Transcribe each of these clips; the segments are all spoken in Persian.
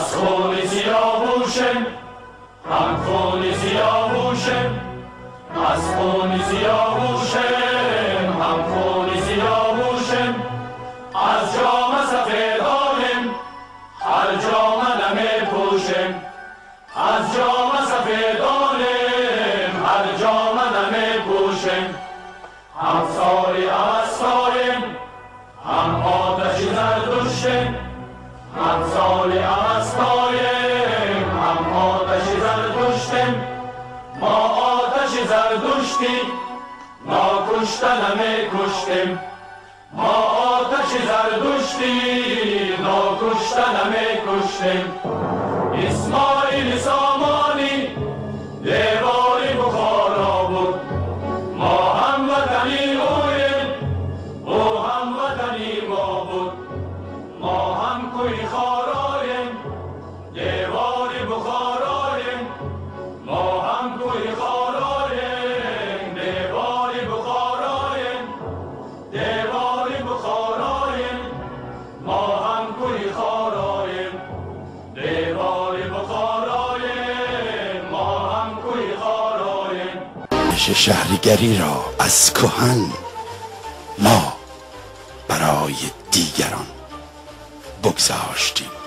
از خون سیاوشم هم خون سیاوشم از خون سیاوشم هم خون سیاوشم از جام سفیدانم هر جام نمی پوشم از جام سفیدانم هر جام نمی پوشم هم ساری استایم هم آتش زردشتم هم ساری استایم هم آتش زردشتم ما آتش زردشتی ناکشته نمی کشتیم ما آتش زردشتی ناکشته نمی کشتیم اسماعیل سامانی دیواری بخارا بود ما هموطنی اویم او هموطنی ما بود ما هم کوی خارایم دیواری بخارایم ما هم کوی خارایم دیواری بخارایم دیواری بخارایم ما هم کوی خارایم دیواری بخارایم ما هم کوی خارایم. شهریگری را از کهن ما برای دیگران بگذاشتیم.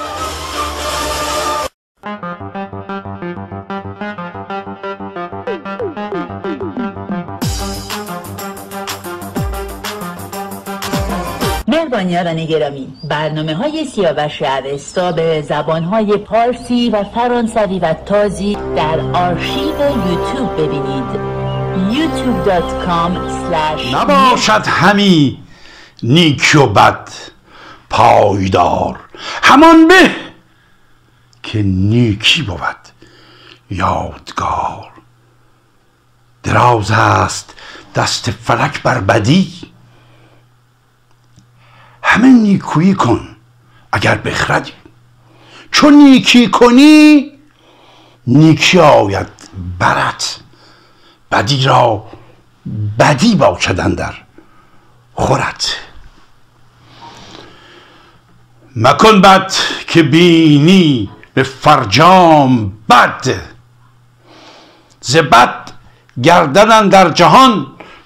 مهربانیان گرامی، برنامه‌های سیاوش اوستا به زبان‌های پارسی و فرانسوی و تازی در آرشیو یوتیوب ببینید. youtube.com/. نباشد همی نیک و بد پایدار، همان به که نیکی بود یادگار. دراز است دست فلک بر بدی، همه نیکویی کن اگر بخردی. چون نیکی کنی نیکی آید برت، بدی را بدی باشد اندر خورت. مکن بد که بینی به فرجام بد، ز بد گردن اندر جهان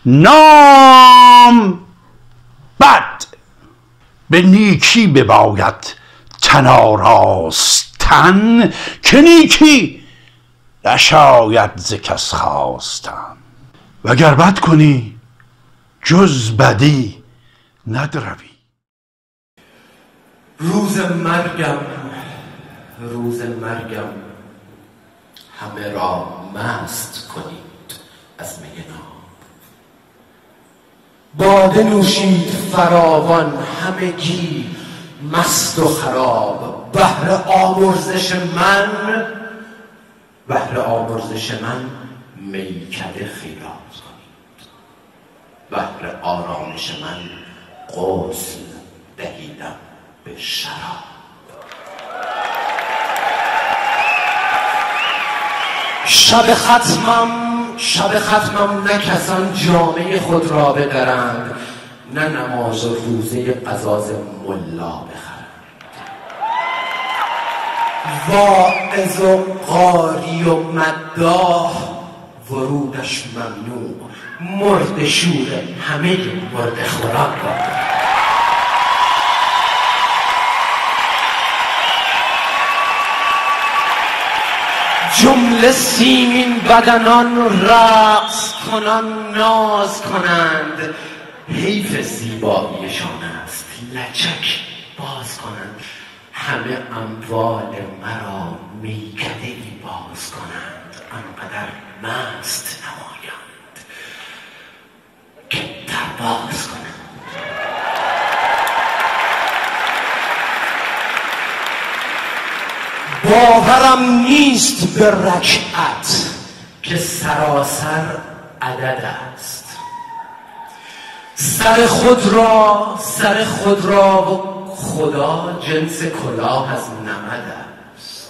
نام بد. به نیکی بباید تن آراستن، که نیکی نشاید ز کس خواستن. وگر بد کنی جز بدی ندروی. روز مرگم همه را مست کنید از می ناب. باده نوشید فراوان همگی مست و خراب. بهر آمرزش من میکده خیرات کنید. بهر آرامش من غسل دهیدم به شراب. شب ختمم نه کسان جامعه خود را بدرند، نه نماز و روزه قضاز ملا بخرند. واعظ و قاری و مداح ورودش ممنوع، مرد شور همه مرد خوراک دارد. جمله سیمین بدنان رقص کنان ناز کنند، حیف زیباییشان است لچک باز کنند. همه اموال مرا میکده‌ای باز کنند، آنقدر مست نمایند که درباز کنند. باورم نیست به رکعت که سراسر عدد است. سر خود را و خدا جنس کلاه از نمد است.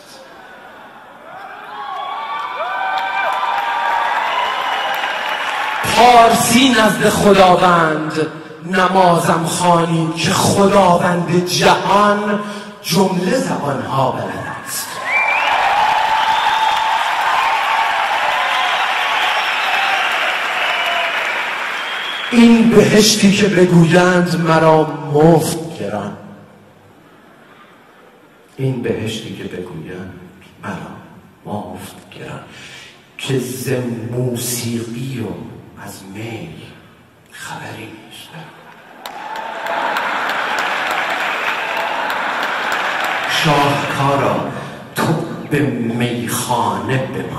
پارسی نزد خداوند نمازم خوانید که خداوند جهان جمله زبانها بلد است. این بهشتی که بگویند مرا مفت گران، این بهشتی که بگویند مرا مفت گران، که ز موسیقی و از می خبری نیست. شاهکارا تو به میخانه بمان،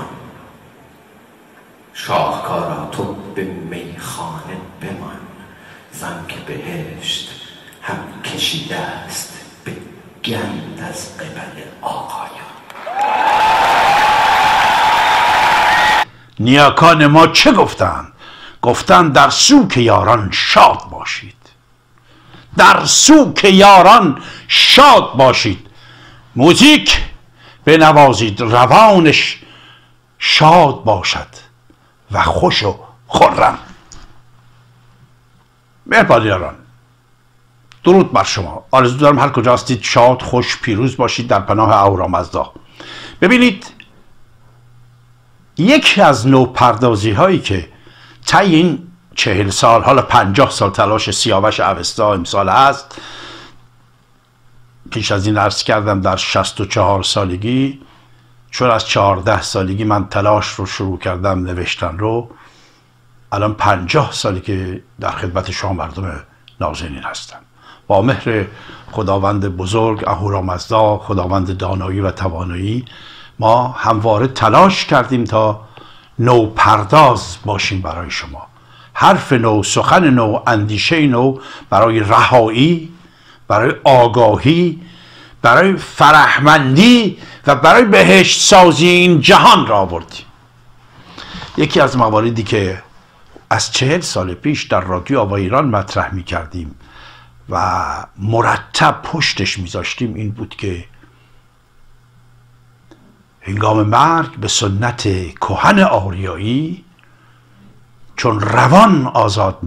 شاهکارا تو به میخانه بمان، زن که بهشت هم کشیده است به گند از قبل آقایان. نیاکان ما چه گفتند؟ گفتند در سوک یاران شاد باشید، در سوک یاران شاد باشید. موزیک بنوازید روانش شاد باشد و خوش و خرم. مهربان یاران، درود بر شما. آرزو دارم هر کجا هستید شاد، خوش، پیروز باشید در پناه اهورامزدا. ببینید، یکی از نوپردازی هایی که طی این 40 سال، حالا 50 سال تلاش سیاوش اوستا امسال هست، پیش از این عرض کردم در 64 سالگی، چون از 14 سالگی من تلاش رو شروع کردم نوشتن رو، الان 50 سالی که در خدمت شما مردم نازنین هستم. با مهر خداوند بزرگ اهورامزدا، خداوند دانایی و توانایی، ما همواره تلاش کردیم تا نوپرداز باشیم برای شما. حرف نو، سخن نو، اندیشه نو برای رهایی، برای آگاهی، برای فرهمندی و برای بهشت سازی این جهان را آوردیم. یکی از مواردی که از 40 سال پیش در رادیو آوای ایران مطرح می کردیم و مرتب پشتش می ذاشتیم این بود که هنگام مرگ به سنت کهن آریایی، چون روان آزاد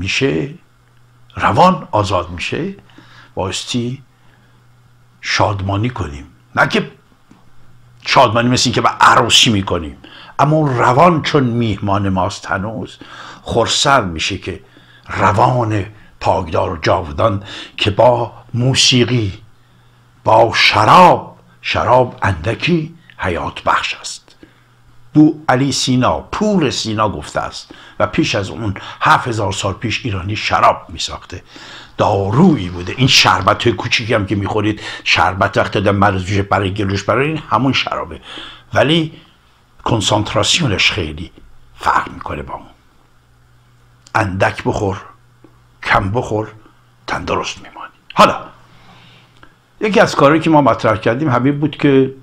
میشه، بایستی شادمانی کنیم. نه که شادمانی مثل این که به عروسی میکنیم، اما روان چون میهمان ماست هنوز خرسند میشه که روان پاکدار و جاودان که با موسیقی، با شراب اندکی حیات بخش است. بو علی سینا، پور سینا گفته است و پیش از اون 7000 سال پیش ایرانی شراب میساخته، دارویی بوده. این شربت کوچیکی هم که میخورید، شربت وقتی در مرزوش برای گلوش، برای این همون شرابه، ولی کنسانتراسیونش خیلی فرق میکنه با اون. اندک بخور، کم بخور، تندرست میمانی. حالا یکی از کارهایی که ما مطرح کردیم همین بود که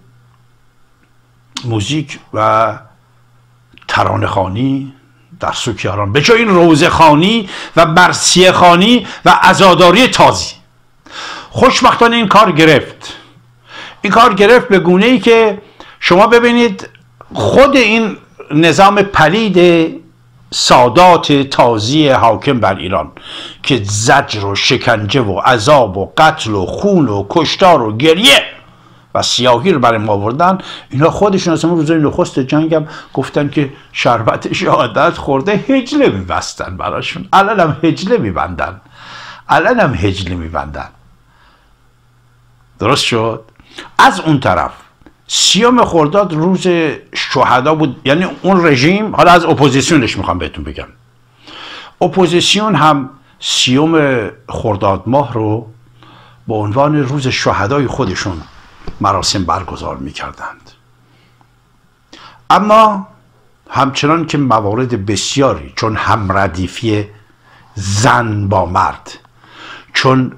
موزیک و ترانه خوانی در سوک یاران به جای این روزه خوانی و مرثیه خوانی و عزاداری تازی. خوشبختانه این کار گرفت به گونه ای که شما ببینید خود این نظام پلید سادات تازی حاکم بر ایران که زجر و شکنجه و عذاب و قتل و خون و کشتار و گریه و سیاهی رو برای ما آوردن، اینا خودشون از همون روزای نخست جنگم گفتن که شربت شهادت خورده هجله میبستن براشون. الان هم هجله میبندن. درست شد؟ از اون طرف 30 خرداد روز شهدا بود، یعنی اون رژیم، حالا از اپوزیسیونش میخوام بهتون بگم، اپوزیسیون هم 30 خرداد ماه رو به عنوان روز شهدای خودشون مراسم برگزار میکردند. اما همچنان که موارد بسیاری، چون همردیفی زن با مرد، چون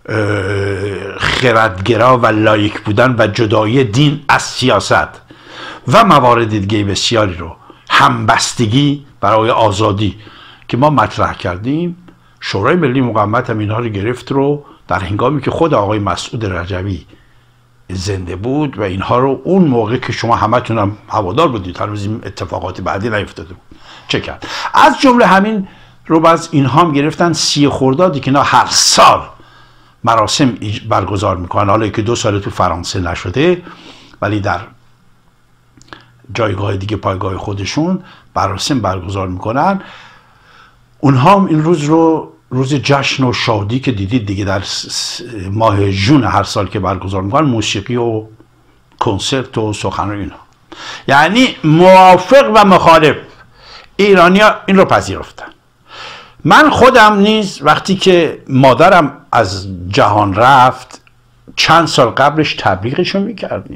خردگرا و لایک بودن و جدایی دین از سیاست و موارد دیگه بسیاری رو، همبستگی برای آزادی که ما مطرح کردیم، شورای ملی مقاومت هم اینها رو گرفت رو در هنگامی که خود آقای مسعود رجوی زنده بود و اینها رو اون موقع که شما همتون هم هوادار بودید، هنوز این اتفاقات بعدی نیفتاده بود، چه کرد؟ از جمله همین رو باز اینها هم گرفتن 30 خردادی که اینا هر سال مراسم برگزار میکنن، حالا که 2 سال تو فرانسه نشده ولی در جایگاه دیگه پایگاه خودشون مراسم برگزار میکنن. اونها هم این روز رو روز جشن و شادی که دیدید دیگه در ماه ژوئن هر سال که برگزار میکنن، موسیقی و کنسرت و سخنرانی اینا. یعنی موافق و مخالف ایرانیا این رو پذیرفتن. من خودم نیز وقتی که مادرم از جهان رفت چند سال قبلش تبلیغشو میکردیم،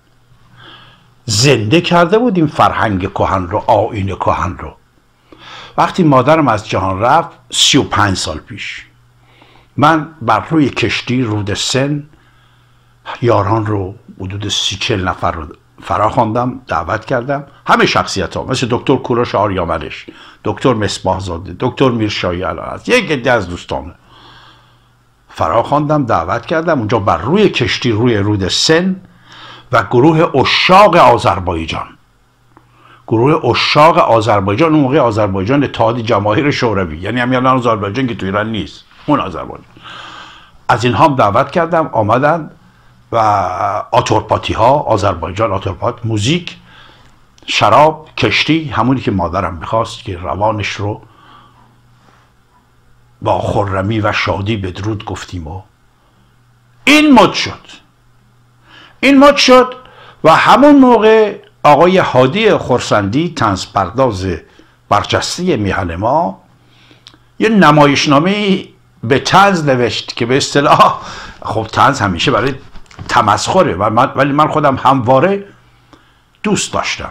زنده کرده بودیم فرهنگ کهن رو، آیین کهن رو. وقتی مادرم از جهان رفت 35 سال پیش، من بر روی کشتی رود سن یاران رو حدود 30-40 نفر رو فرا خواندم، دعوت کردم، همه شخصیت ها مثل دکتر کوروش آریاملش، دکتر مصباح زاده، دکتر میرشاهی علایت، یک عده از دوستان فرا خواندم، دعوت کردم اونجا بر روی کشتی روی رود سن و گروه عشاق آذربایجان. گروه عشاق آذربایجان، اون موقع آذربایجان اتحاد جماهیر شوروی، یعنی همین الان آذربایجان که تو ایران نیست، اون آذربایجان، از اینها هم دعوت کردم آمدن و آتورپاتی ها، آذربایجان آتورپات، موزیک، شراب، کشتی، همونی که مادرم میخواست که روانش رو با خرمی و شادی بدرود گفتیم و این مد شد. و همون موقع آقای هادی خرسندی، طنز پرداز برجسته میهن ما، یه نمایشنامه به طنز نوشت که به اصطلاح، خب طنز همیشه برای تمسخره ولی من خودم همواره دوست داشتم.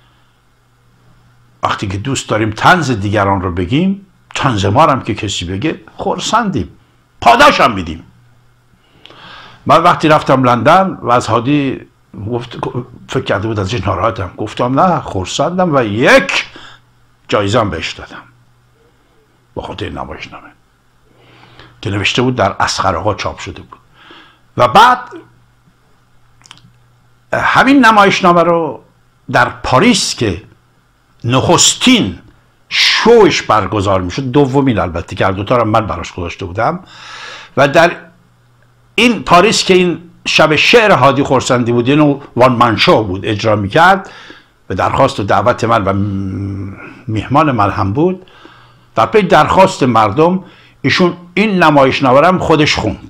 وقتی که دوست داریم طنز دیگران رو بگیم، طنز ما هم که کسی بگه خرسندیم، پاداش هم میدیم. من وقتی رفتم لندن و از هادی فکر کرده بود از این ناراحتم، گفتم نه خرسندم و 1 جایزه هم بهش دادم با خاطر نمایشنامه که نوشته بود، در اصغرآقا چاپ شده بود. و بعد همین نمایشنامه رو در پاریس که نخستین شوش برگزار میشد، دومین البته که هر دوتا رو من براش گذاشته بودم، و در این پاریس که این شب شعر هادی خرسندی بود، اینو وان من شو بود اجرا میکرد، به درخواست و دعوت من و میهمان من هم بود، در پی درخواست مردم ایشون این نمایشنامه رو خودش خوند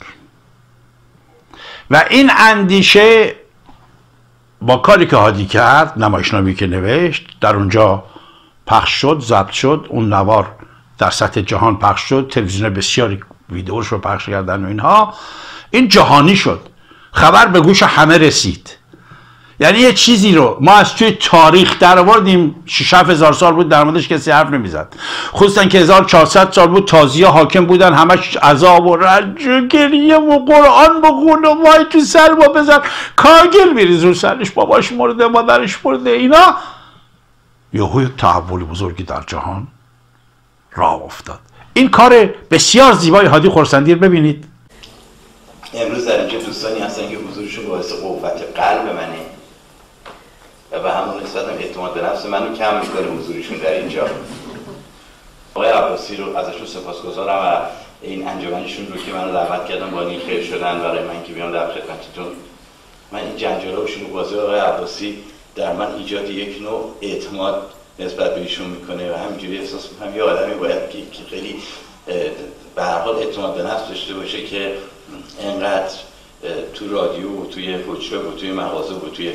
و این اندیشه با کاری که هادی کرد، نمایشنامه‌ای که نوشت در اونجا پخش شد، ضبط شد، اون نوار در سطح جهان پخش شد، تلویزیون بسیاری ویدئوش رو پخش کردن و اینها، این جهانی شد، خبر به گوش همه رسید. یعنی یه چیزی رو ما از توی تاریخ در آوردیم، 6-7 هزار سال بود در موردش کسی حرف نمیزد، خصوصا که 1400 سال بود تازی‌ها حاکم بودن، همش عذاب و رنج و گریه و قرآن بخون و وای تو سر ما بزن، کاگل میریز رو سرش، باباش مرده، مادرش مرده، اینا. یهو یک تحول بزرگی در جهان راه افتاد. این کار بسیار زیبای هادی خرسندی رو ببینید. امروز در اینجا دوستانی هستن که حضورشون باعث قوت قلب منه و به همون نسبت هم اعتماد به نفس منو کم میکنه حضورشون در اینجا. آقای عباسی رو ازشون سپاسگزارم و این انجمنشون رو که منو دعوت کردن با این خیر شدن برای من که بیام در خدمتتون. من این جنجالاشون رو بازی آقای عباسی در من ایجاد یک نوع اعتماد نسبت به ایشون میکنه و همینجوری احساس میکنم یه آدمی باید که خیلی به هر حال اعتماد به نفس داشته باشه که اینقدر تو رادیو و توی حجره و توی مغازه و توی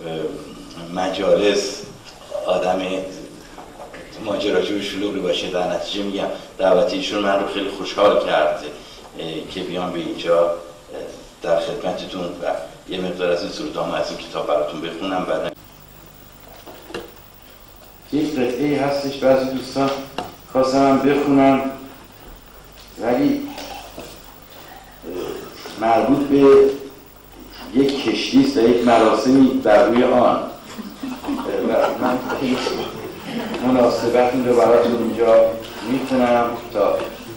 مجالس آدم ماجراجو و شلوغی باشه. در نتیجه میگم دعوت ایشون من رو خیلی خوشحال کرد که بیام به اینجا در خدمتتون و یه مقدار از این سرودامه از این کتاب براتون بخونم. بعد یک قطعه هستش بعضی دوستان خواستم بخونم ولی مربوط به یک کشتی است و یک مراسمی بر روی آن و من مناسبت این رو براتون اینجا میخونم. تا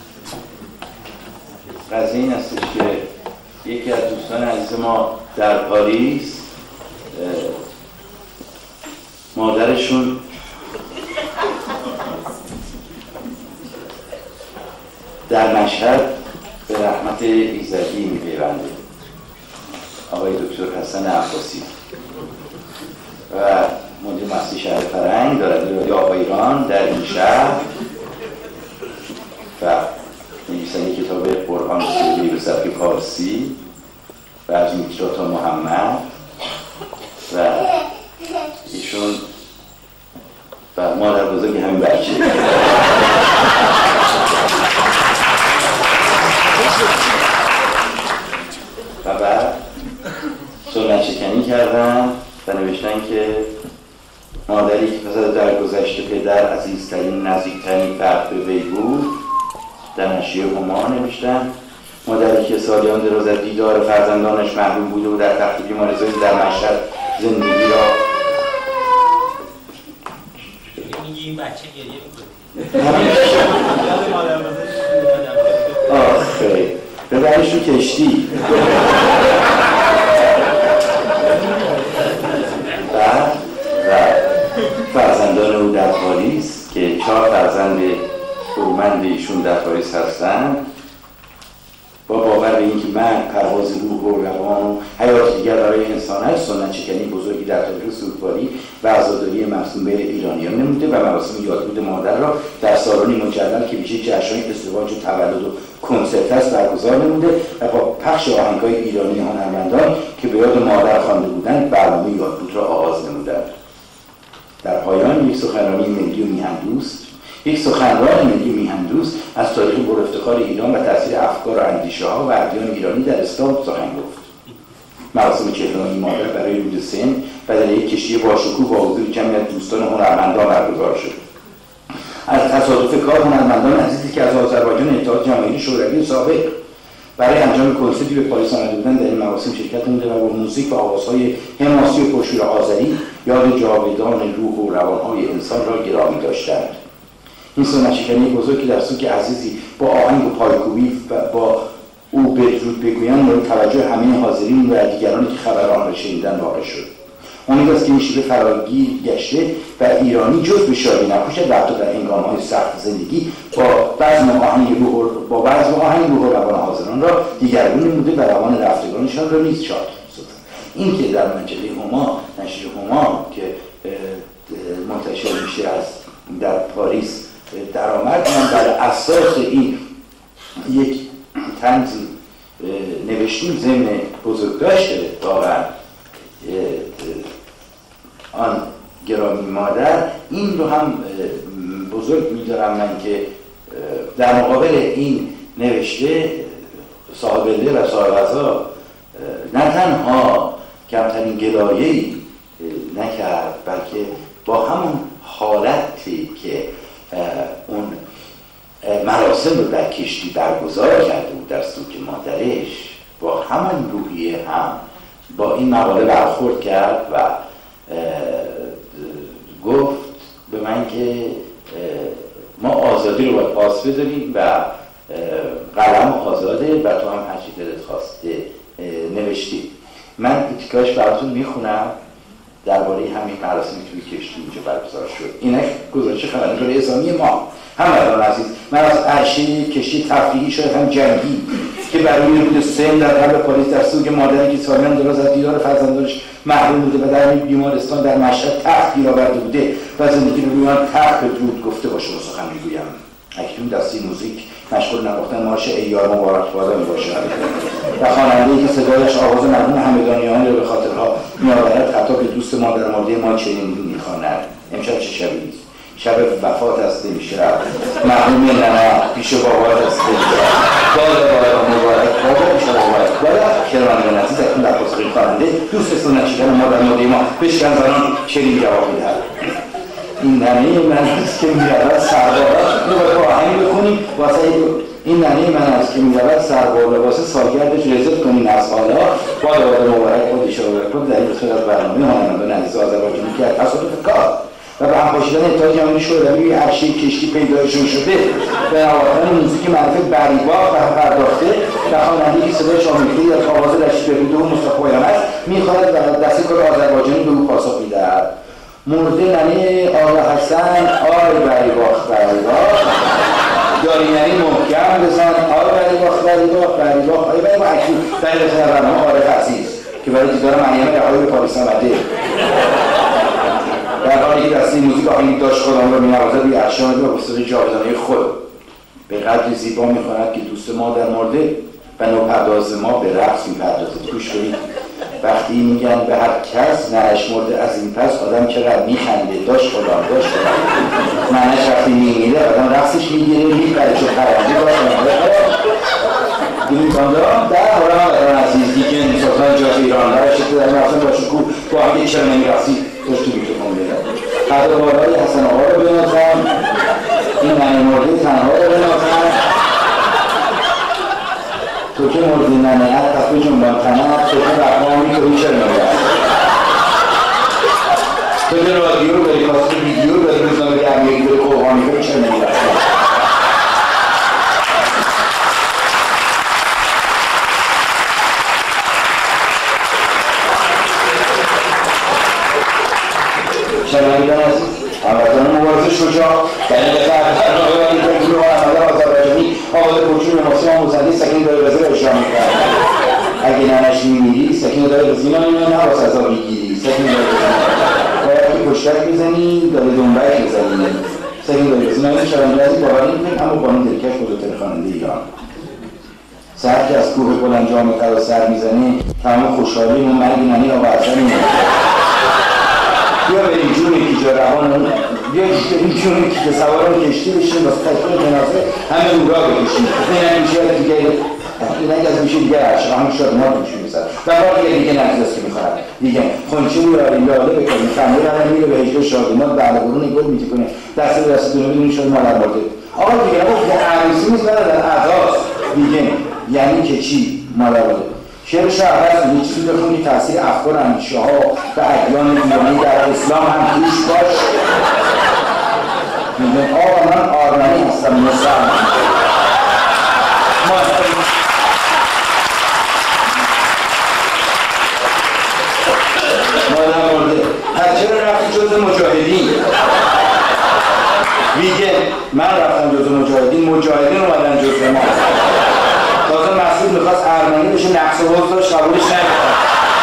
قضیه این هستش که یکی از دوستان عزیز ما در پاریس مادرشون در مشهد به رحمت ایزدی میپیونده، آقای دکتر حسن عباسی و مدیر مؤسسه شهر فرهنگ دارد رادیو آقای ایران در این شهر و نویسنده کتاب قرآن سوری به سبک پارسی و از میترات محمد و ایشون و مادر بزرگی همین بچه و بعد سنت شکنی کردن و نوشتن که مادری که پس از درگذشت پدر عزیزترین نزدیکترین فرد به وی بود، در نشریه هما نوشتن مادری که سالیان دراز از دیدار فرزندانش محروم بوده و در تخت بیمارستانی در مشهد زندگی را میگی این بچه گریه میکنه آخه ببرش رو کشتی و فرزندان او در پاریس که 4 فرزند فرومند ایشون در پاریس هستند، با باور به اینکه من پرواز روح و روان و حیات دیگر برای انسان است، سنت شکنی بزرگی در تاریخ سوگواری و عزاداری مرسوم به ایرانیان نموده و مراسم یادبود مادر را در سالنی مجلل که ویژه جشن‌های ازدواج و تولد و کنسرت است برگزار نموده و با پخش آهنگ‌های ایرانی هنرمندان که به یاد مادر خوانده بودند برنامه یادبود را آغاز نمودند. در پایان یک سخنرانی ملی و میهندوست، یک سخنران ملی میهندوست از تاریخ پرافتخار ایران و تاثیر افکار و اندیشه‌ها و ادیان ایرانی در اسلام سخن گفت. مراسم چهلمین مادر برای رود سن و در یک کشتی باشکوه با حضور جمعی از دوستان هنرمندان برگزار شد. از تصادف کار هنرمندان عزیزی که از آذربایجان اتحاد جماهیر شوروی سابق برای انجام کنسرتی به پاریس آمده بودند در این مراسم شرکت نموده و با موسیقی و آوازهای حماسی و پرشور آذری یاد جاودان روح و روانهای انسان را گرامی داشتند. این سنت شکنی بزرگی در سوگ عزیزی با آهنگ و پایکوبی و با او بدرود بگویان مورد توجه همه حاضرین و دیگرانی که خبر آن را شنیدند واقع شد. امید است که این شیوه فراگیر گشته و ایرانی جز به شادی نباشد و حتی در هنگام‌های سخت زندگی با بزم آهنگ روح و روان حاضران را دیگرگون نموده و روان رفتگانشان را نیز شاد ساخت. این که در مجله هما، نشر هما که منتشر میشه از در پاریس درآمد، من بر اساس این یک طنزی نوشتیم ضمن بزرگداشت واقعا آن گرامی مادر، این رو هم بزرگ می‌دارم من که در مقابل این نوشته صاحب دل و صاحب عزا نه تنها کمترین گلایه‌ای نکرد، بلکه با همون حالتی که اون مراسم رو در کشتی برگزار کرده بود در سوگ مادرش، با همون روحیه هم با این مقاله برخورد کرد و گفت به من که ما آزادی رو باید پاس بداریم و قلم آزاده و تو هم هرچی دلت خواسته نوشتی. من تیکاش براتون میخونم درباره همین مراسمی توی کشتی اینجا برگزار شد. اینک گزارش خبرنگار اسلامی ما. همراهان عزیز، من از عرشه کشتی تفریحی شاید هم جنگی که برای رود سن در قلب پاریس در سوگ مادری که سالیان دراز از دیدار فرزندانش محروم بوده و در این بیمارستان در مشهد تخت گیر آورده بوده و زندگی رو روی آن تخت بدرود گفته با شما سخن میگویم. اکنون دسته موزیک مشغول نواختن مارش ایار مبارک بادا میباشد و خواننده‌ای که صدایش آواز مرحوم همدانیان را به خاطرها میآورد حتی که دوست مادر مرده ما چنین میخواند. امشب چه شبی است؟ شب وفات است امشب، مرحوم ننه پیش بابات است امشب. بادا مبارک بادا، امشب مبارک بادا. شنوندگان عزیز، اکنون در پاسخ این خواننده دوست سنت شکن مادر مرده ما بشکن زنان چنین جواب میدهد: این ننه من است که میرود سربالا. اینو باید با آهنگ بخونیم واسه این ننه من است که میرود سربالا واسه سالگردش رزق کنیم از حالا. بادا مبارک بادا ایشان مبارک بادا. در این قسمت از برنامه هنرمندان عزیز آذربایجانی که از تصادف کار و به هم پاشیدن اتحاد جماهیر شوروی روی عرشه کشتی پیدایشون شده به نواختن موزیک معرفت بریباخ و پرداخته و خواننده‌ای که صدایش آمیخته‌ای از آواز رشید بهبود و مصطفی پایان است می‌خواهد دست کار آذربایجانی به او پاسخ می‌دهد: مرده ننه آقا حسن آی بریباخ بریباخ داری یعنی محکم بزن آره غریبا آره برای ما اکنون در اختیار ما آره خصیص که برای دیدار مریم رهایی به پاریس آمده در حالی که دسته موزیک آهنگی داشت خودم را می‌نوازد روی اشعاری و موسیقی جاودانه خود به قدری زیبا می‌خواند که دوست ما در مورد و نوپرداز ما به رقص می‌پردازد. گوش کنید وقتی میگن به هر کس نهش مرده از این پس آدم چقدر میخنده داشت خودم نهش وقتی میمیره آدم رقصش میگیره میپره چون پرنده این کاندران در حالا هم عزیز دیگه سلطان جاز ایران در شکل در رفتن با شکوه با همه چرا نمیرقصی داشت تو میکروفون بیرم قدر بالای حسن آقا رو بنازم این ننه مرده تنها رو بنازم تو که مرده ننه هر تفه جنبان تنه تو که رقمامی تو چرا نمیرقصی تو که رادیو رو بری کاست ویدیو رو بری روزنامه گرمیگی بری قوغانی تو چرا نمیرقصی شنوندگان عزیز هموطنان مبارز شجاع دلیل برنامه این گروه احمد آذربایجانی آواز پرچون ماسیما موسوی سکین داره رزه رو اجرا می‌کند اگه ننش می‌میری سکین داره رزه می‌مونه نه با سزا می‌گیری سکین داره باید که پشتک می‌زنی داره دنبک می‌زنی سکین داره رزه می‌مونه شنوندگان عزیز باوری می‌کنیم اما بانو دلکش بزرگترین خواننده ایران سر که از کوه بلند جام ترا سر می‌زنه تمام خوشحالی و مرگ ننی آورزنی بیا بریم جونی که جا روان بیا بریم جونی که سواران کشتی بشیم واسه تشکیل جنازه همه اون را بکشیم این هم میشه دیگه این اگه از میشه دیگه عشق همون شاد ما بکشیم بسر و با دیگه نفس که میخواهد دیگه خونچه میاریم لاله بکنیم خمیر هم میره به هجده شادمات بعد برون گل میتی کنیم دست دونه بدونی شد مادر مارده آقا دیگه اما که عروسی نیست برای در اعضاست دیگه یعنی که چی مادر مارده شعر شعر یه چیزی بخون که تاثیر افکار اندیشه ها و ادیان ایرانی در اسلام هم توش باش میگن آقا من آرمنی هستم مسلمان مادر مرده پس چرا رفتی جز مجاهدین میگه من رفتم جز مجاهدین اومدن جز ما تازه مسئول میخواست ارمنی بشه نقص و حوض داشت قبولش نمیکنم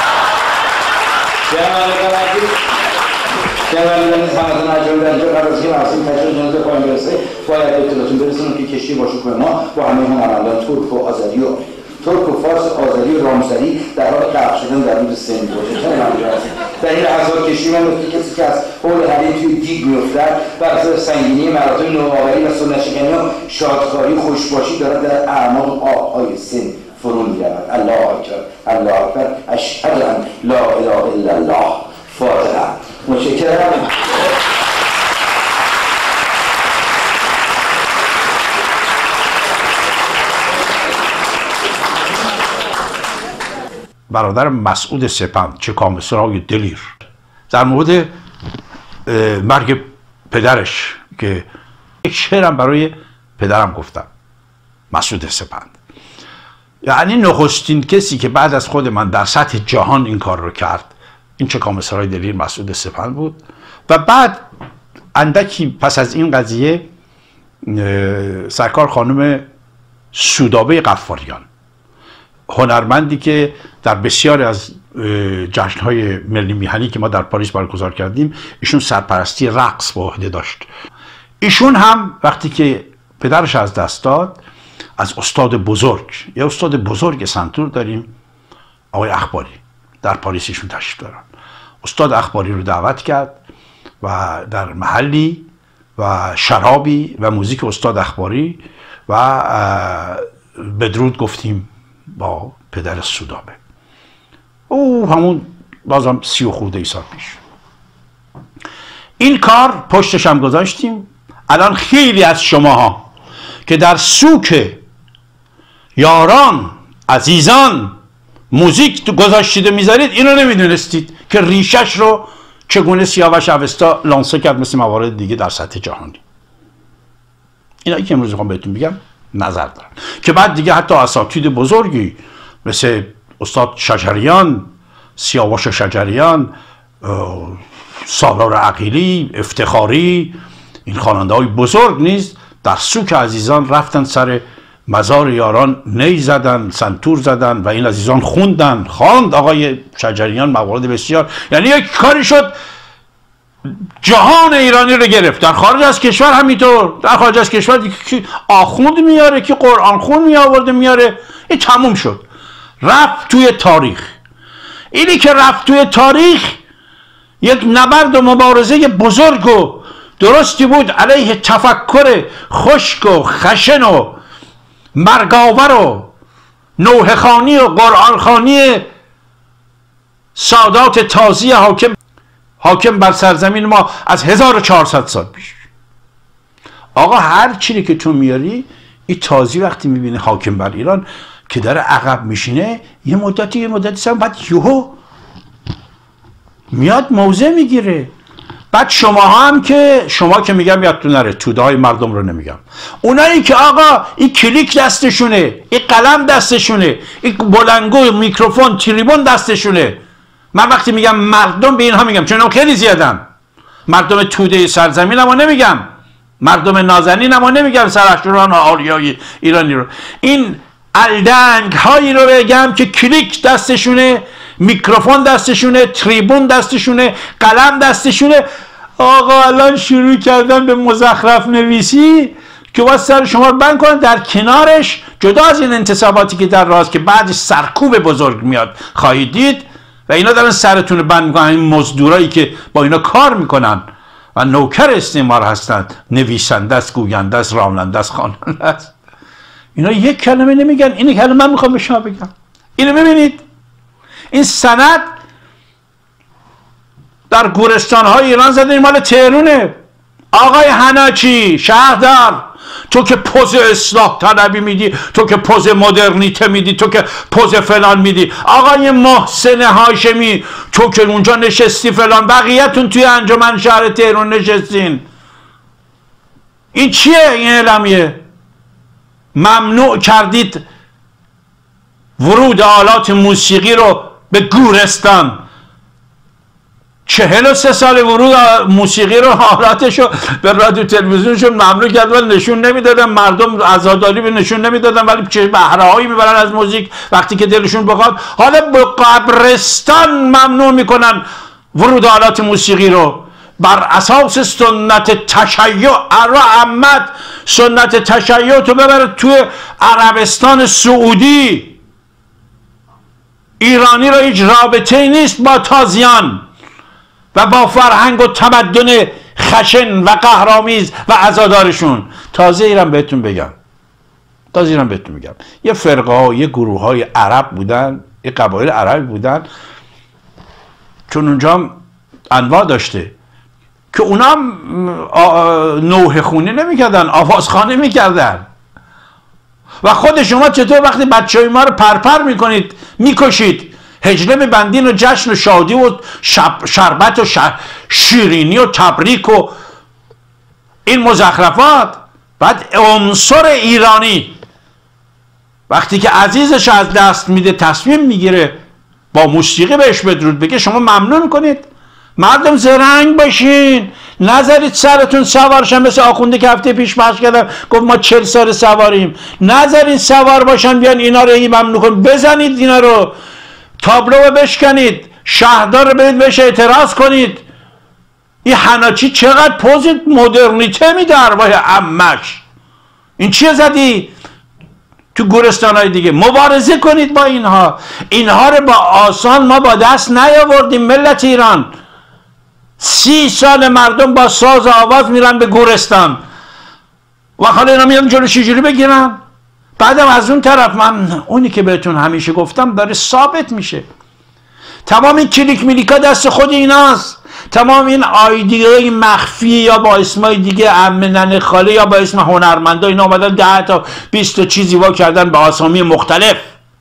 جنوانی فنادان عجب در اینجا قبل از که مرسیم تشریح جنازه پایین برسه باید به اطلاعاتون برسونم که کشتی باشکوه ما با همه هنرمندان ترک و آذری و فارس آذری و رامسری در حال غرق شدن در رود سند باشه در این لحظات کشتی ما مثل کسی که از حول حریم توی دیگ میافتد بر اساس سنگینی مراتب نوآوری و سنت شکنی و شادکاری خوشباشی دارد در اعماق آبهای سند فرو می‌رود. الله اکبر اشهد ان لا اله الا الله. فاتحه. متشکرم. برادر مسعود سپند چه کامسرای دلیر در مورد مرگ پدرش که یک شعرم برای پدرم گفتم، مسعود سپند، یعنی نخستین کسی که بعد از خود من در سطح جهان این کار رو کرد این چه کامسرای دلیر مسعود سپند بود. و بعد اندکی پس از این قضیه سرکار خانم سودابه غفاریان، هنرمندی که در بسیاری از جشن‌های ملی میهنی که ما در پاریس برگزار کردیم ایشون سرپرستی رقص به عهده داشت. ایشون هم وقتی که پدرش از دست داد از استاد بزرگ، یه استاد بزرگ سنتور داریم آقای اخباری در پاریس ایشون تشریف دارن، استاد اخباری رو دعوت کرد و در محلی و شرابی و موزیک استاد اخباری و بدرود گفتیم با پدر سودابه. او همون بازم 30 خورده ای سال پیش این کار پشتش هم گذاشتیم. الان خیلی از شماها که در سوک یاران عزیزان موزیک گذاشتید و میذارید اینو نمیدونستید که ریشش رو چگونه سیاوش اوستا لانسه کرد مثل موارد دیگه در سطح جهانی. اینایی که امروز میخوام بهتون بگم نظر دارم که بعد دیگه حتی اساتید بزرگی مثل استاد شجریان، سیاوش شجریان، سالار عقیلی، افتخاری، این خواننده های بزرگ نیز در سوک عزیزان رفتن سر مزار یاران نی زدن، سنتور زدن و این عزیزان خوندن، خواند آقای شجریان موارد بسیار، یعنی یک کاری شد جهان ایرانی رو گرفت. در خارج از کشور همینطور، در خارج از کشور که آخوند میاره، که قرآن خون میآورده میاره، این تموم شد، رفت توی تاریخ. اینی که رفت توی تاریخ یک نبرد و مبارزه بزرگ و درستی بود علیه تفکر خشک و خشن و مرگاور و نوحه خوانی و قرآن خوانی سادات تازی حاکم بر سرزمین ما از 1400 سال پیش. آقا هر چیزی که تو میاری، این تازی وقتی میبینه حاکم بر ایران که داره عقب میشینه، یه مدتی سم بعد یهو میاد موضع میگیره. بعد شما که میگم یادتون نره، توده های مردم رو نمیگم، اونایی که آقا این کلیک دستشونه، این قلم دستشونه، این بلنگو میکروفون تریبون دستشونه. من وقتی میگم مردم به اینها میگم چون خیلی زیادن. مردم توده سرزمین اما نمیگم، مردم نازنین اما نمیگم، سراشوران و آریای ایرانی رو. این الدنگ هایی رو بگم که کلیک دستشونه، میکروفون دستشونه، تریبون دستشونه، قلم دستشونه. آقا الان شروع کردن به مزخرف نویسی که باید سر شما رو بند کنن. در کنارش جدا از این انتصاباتی که در راست که بعدش سرکوب بزرگ میاد خواهید دید و اینا دارن سرتون رو بند میکنن، این مزدورایی که با اینا کار میکنن و نوکر استعمار هستند، نویسنده است، گوینده است، راننده است، خواننده است، اینا یک کلمه نمیگن. این کلمه من میخوام به شما بگم. اینو ببینید، این سند در گورستان های ایران زده، این مال تهرونه. آقای حناچی شهردار، تو که پوز اصلاح طلبی میدی، تو که پوز مدرنیته میدی، تو که پوز فلان میدی، آقای محسن هاشمی تو که اونجا نشستی فلان، بقیه‌تون توی انجمن شهر تهران نشستین، این چیه؟ این اعلامیه ممنوع کردید ورود آلات موسیقی رو به گورستان. 43 سال ورود موسیقی رو، آلاتش رو به رادیو تلویزیونشون ممنوع کرد و نشون نمیدادن، مردم عزاداری به نشون نمیدادن، ولی چه بهره هایی میبرن از موزیک وقتی که دلشون بخواد. حالا به قبرستان ممنوع میکنن ورود آلات موسیقی رو بر اساس سنت تشیع. عمد سنت تشیع تو ببر توی عربستان سعودی. ایرانی را هیچ رابطه‌ای نیست با تازیان و با فرهنگ و تمدن خشن و قهرآمیز و عزادارشون. تازه ایران بهتون بگم، یه فرقه ها، یه گروه های عرب بودن، یه قبایل عربی بودن، چون اونجا انواع داشته که اونا نوحه خونی نمیکردن، آوازخوانی میکردن. و خود شما چطور وقتی بچه های ما رو پرپر میکنید، میکشید، هجله میبندین و جشن و شادی و شربت و شیرینی و تبریک و این مزخرفات، بعد عنصر ایرانی وقتی که عزیزش از دست میده تصمیم میگیره با موسیقی بهش بدرود بگه، شما ممنون کنید. مردم زرنگ باشین، نذارید سرتون سوار شن مثل آخونده که هفته پیش پخش کردم گفت ما 40 سال سواریم. نذارید سوار باشن بیان اینا رو ممنوع کنید، بزنید اینا رو، تابلو رو بشکنید، شهردار رو برید بهش اعتراض کنید. این حناچی چقدر پوز مدرنیته میده ارواح عمش. این چیه زدی؟ تو گورستان های دیگه مبارزه کنید با اینها. اینها رو با آسان ما با دست نیاوردیم. ملت ایران 30 سال مردم با ساز و آواز میرن به گورستان و حالا اینا میان جلو چجوری بگیرن؟ بعدم از اون طرف من اونی که بهتون همیشه گفتم داره ثابت میشه. تمام این کلیک میلیکا دست خود ایناست. تمام این آیدیای مخفی یا با اسمای دیگه امنن خاله یا با اسم هنرمندا اینا اومدن 10 تا 20 تا چیزی وا کردن به اسامی مختلف.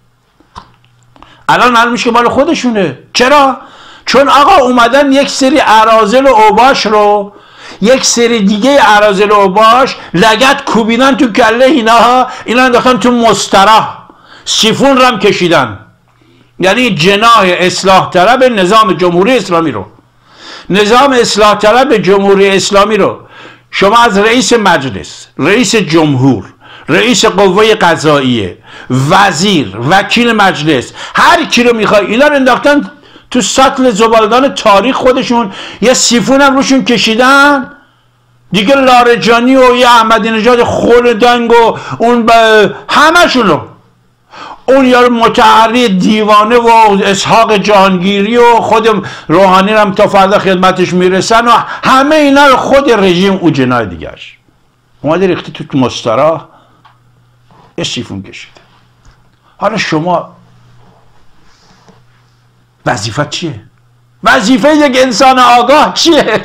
الان معلوم میشه که مال خودشونه. چرا؟ چون آقا اومدن یک سری اراذل و اوباش رو، یک سری دیگه اراذل و اوباش لگد کوبیدن تو کله اینا انداختن تو مستراح، سیفون رم کشیدن. یعنی جناح اصلاح طلب نظام جمهوری اسلامی رو، نظام اصلاح طلب جمهوری اسلامی رو شما از رئیس مجلس، رئیس جمهور، رئیس قوه قضاییه، وزیر، وکیل مجلس، هر کی رو میخوای اینا رو انداختن تو سطل زبالدان تاریخ خودشون، یه سیفون هم روشون کشیدن دیگه. لاریجانی و یه احمدی نژاد خولدنگ و اون همشونو، اون یارو متحری دیوانه و اسحاق جهانگیری و خود روحانی هم تا فردا خدمتش میرسن و همه اینا رو خود رژیم او جنای دیگرش اومده ریختی تو مستراح یه سیفون کشیده. حالا شما وظیفت چیه؟ وظیفه یک انسان آگاه چیه؟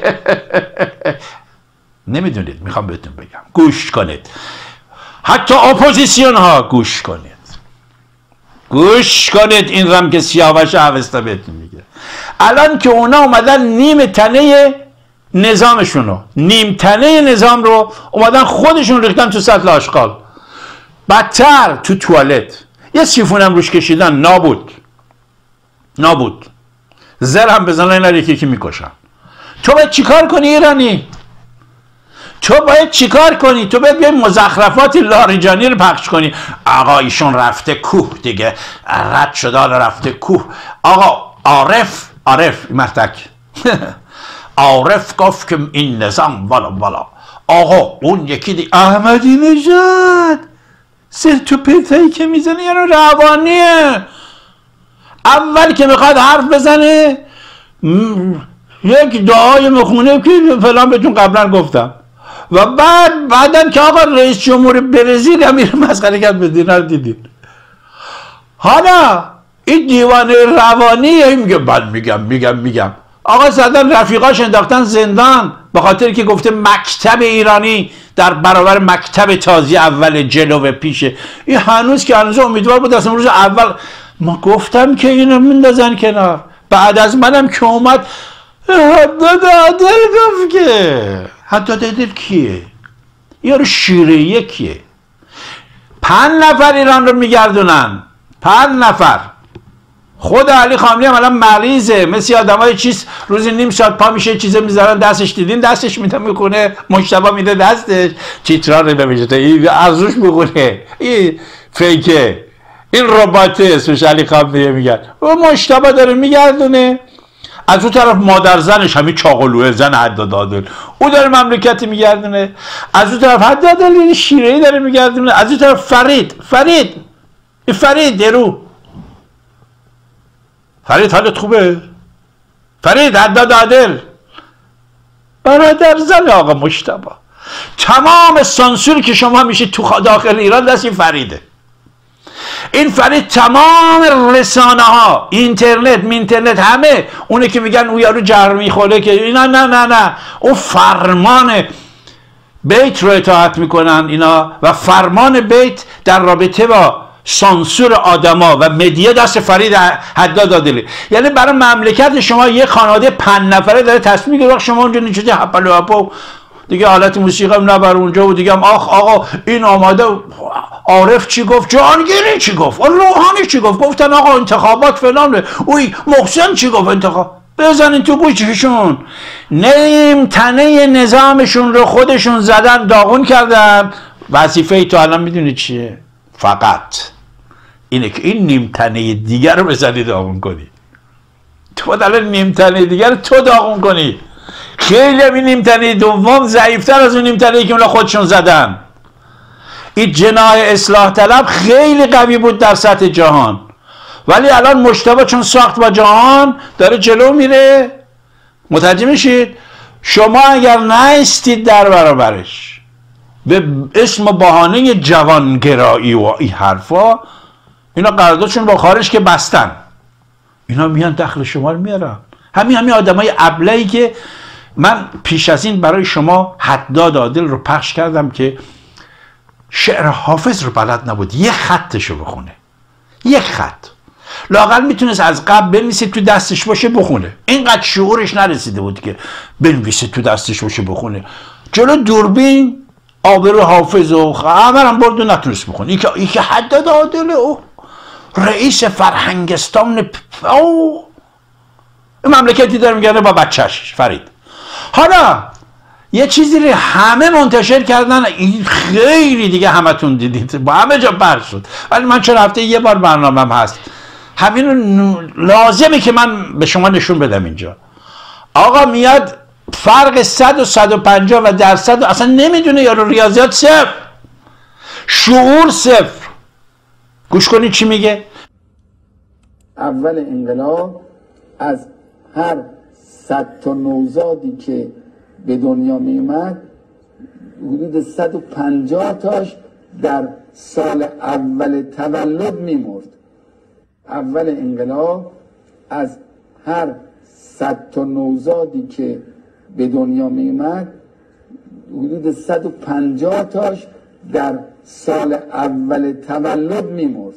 نمیدونید، میخوام بهتون بگم، گوش کنید، حتی اپوزیسیون ها گوش کنید، گوش کنید این رم که سیاوش اوستا بهتون میگه. الان که اونا اومدن نیم تنه نظامشونو، نیم تنه نظام رو اومدن خودشون ریختن تو سطل آشغال، بدتر تو توالت یه سیفونم روش کشیدن، نابود زر هم بزنن اینا یکی میکشن. تو باید چیکار کنی ایرانی؟ تو باید چیکار کنی؟ تو باید بیای مزخرفات لاریجانی رو پخش کنی. آقا ایشون رفته کوه دیگه، رد شده رفته کوه. آقا عارف مرتک عارف گفت که این نظام والا. آقا اون یکی دیگه احمدی نژاد سر تو پرتایی که میزنه یعنی روانیه. اول که میخواد حرف بزنه یک دعای مخونه که فلان بهتون قبلا گفتم، و بعدن که آقا رئیس جمهور برزیل هم میره مسخره کرد به دینا رو دیدین. حالا این دیوانه روانی میگه بعد میگم آقا زدن رفیقاش انداختن زندان به خاطر که گفته مکتب ایرانی در برابر مکتب تازی اول جلو پیشه. این هنوز امیدوار بود اصلا روز اول ما گفتم که اینو میندازن کنار. بعد از منم که اومد حداد عادل گفت که حداد عادل کیه؟ یارو شیره یکیه. 5 نفر ایران رو میگردونن، 5 نفر. خود علی خامنه‌ای هم الان مریضه، مثل آدمای چیز روزی نیم ساعت پا میشه چیزه میذارن دستش، دیدین دستش میده میکنه، مجتبی میده دستش تیترار رو ببینید این از روش میکنه، این فیکه، این رباته اسمش علی خامنه‌ای میگن. و مجتبی داره میگردونه، از اون طرف مادر زنش همین چاقلوه زن حداد عادل او داره مملکت میگردونه، از اون طرف حداد عادل شیره‌ای داره میگردونه، از اون طرف فرید درو. فرید حالت خوبه؟ فرید حداد عادل برادر زن آقا مجتبی. تمام سانسوری که شما میشه تو داخل ایران دست این فریده. این فرید تمام رسانه ها، اینترنت همه اونه که میگن او یارو جر میخوره که اینا نه اون فرمان بیت رو اطاعت میکنن اینا، و فرمان بیت در رابطه با سانسور آدما و مدیا دست فرید حداد عادلی. یعنی برای مملکت شما یه خانواده 5 نفره داره تصمیم میگیره، شما اونجا نشستی هپلو دیگه حالت موسیقی هم نبر اونجا و دیگه هم آقا این آماده. عارف چی گفت؟ جهانگیری چی گفت؟ روحانی چی گفت؟ گفتن آقا انتخابات فلانه. اوی محسن چی گفت؟ انتخاب بزنین تو گوششون. نیم تنه نظامشون رو خودشون زدن داغون کردن. وظیفه ای تو الان میدونی چیه؟ فقط اینه که این نیم تنه دیگر رو بزنی داغون کنی. تو باید الان نیم تنه دیگر رو تو داغون کنی. خیلی هم این نیمتنه دوم ضعیفتر از اون نیمتنه‌ای که اونا خودشون زدن. این جناح اصلاح طلب خیلی قوی بود در سطح جهان، ولی الان مجتبی چون ساخت با جهان داره جلو میره. متوجه میشید؟ شما اگر نایستید در برابرش به اسم و بهانه جوانگرایی و این حرفا، اینا قراردادشون با خارج که بستن، اینا میان دخل شما رو میارن. همین آدمای ابله‌ای که من پیش از این برای شما حداد عادل رو پخش کردم که شعر حافظ رو بلد نبود یه خطش رو بخونه، یک خط لااقل میتونست از قبل بنویسه تو دستش باشه بخونه. اینقدر شعورش نرسیده بود که بنویسه تو دستش باشه بخونه. جلو دوربین آبرو حافظ و همرم برد و نتونست بخونه. این که حداد عادل رئیس فرهنگستان مملکتی داره میگرده با بچهش فرید. حالا یه چیزی رو همه منتشر کردن، این خیلی دیگه همتون دیدید، با همه جا پخش شد، ولی من چند هفته یه بار برنامه‌ام هست، همین رو لازمه که من به شما نشون بدم اینجا. آقا میاد فرق 100 و 150 و درصد اصلا نمیدونه، یارو ریاضیات صفر، شعور صفر. گوش کنید چی میگه. اول انقلاب از هر 100 تا نوزادی که به دنیا می اومد حدود 150 تاش در سال اول تولد می مرد. اول انقلاب از هر 100 تا نوزادی که به دنیا می اومد حدود 150 تاش در سال اول تولد می مرد.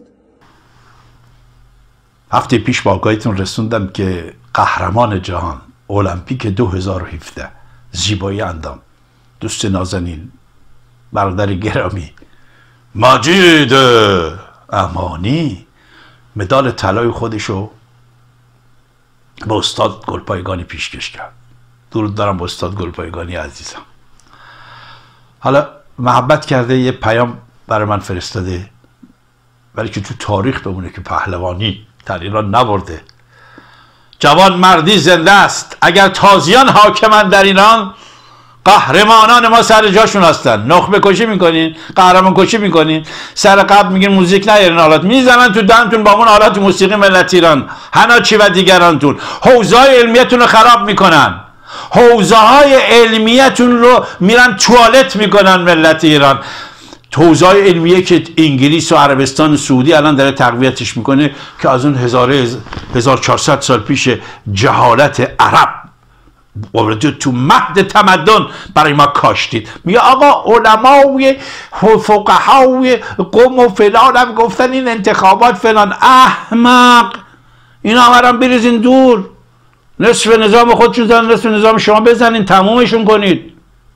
هفته پیش با آگاهیتون رسوندم که قهرمان جهان المپیک 2017 زیبایی اندام، دوست نازنین برادر گرامی مجید امانی، مدال طلای خودشو به استاد گلپایگانی پیشکش کرد. درود دارم به استاد گلپایگانی عزیزم. حالا محبت کرده، یه پیام برای من فرستاده، ولی که تو تاریخ بمونه که پهلوانی در ایران نبرده. جوان مردی زنده است، اگر تازیان حاکمن در ایران، قهرمانان ما سر جاشون هستن. نخبه کشی میکنین، قهرمان کشی میکنین، سر قبل میگین موزیک نیارین، آلات میزنن تو دهنتون با اون آلات موسیقی ملت ایران، هناچی و دیگرانتون حوزه های علمیتون رو خراب میکنن، حوزه های علمیتون رو میرن توالت میکنن ملت ایران. حوزه های علمیه که انگلیس و عربستان و سعودی الان داره تقویتش میکنه، که از اون 1400 سال پیش جهالت عرب وارد تو مهد تمدن برای ما کاشتید. میگه آقا علماء و فقهای قوم و فلان هم گفتن این انتخابات فلان. احمق، اینا همرم بریزین دور، نصف نظام خودشون زن، نصف نظام شما بزنین، تمومشون کنید.